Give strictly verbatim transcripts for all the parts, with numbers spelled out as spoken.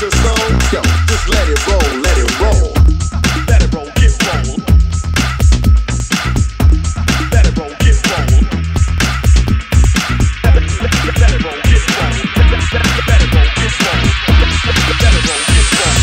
or so, yo, just let it roll, let it roll. Let it roll, get roll. Let it roll, get roll. Let it roll, get roll. Let it roll, get roll. Let it roll, get roll. Let it roll, get roll.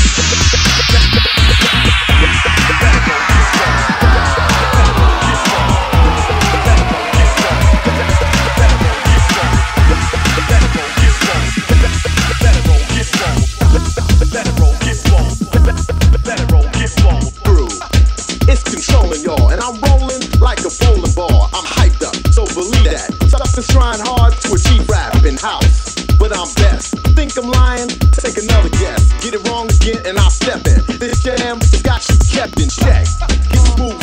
It's controlling y'all, and I'm rolling like a bowling ball. I'm hyped up, so believe that. Something's trying hard to achieve rap in house, but I'm best. Think I'm lying? Take another guess. Get it wrong again, and I'll step in. This jam has got you kept in check. Get smooth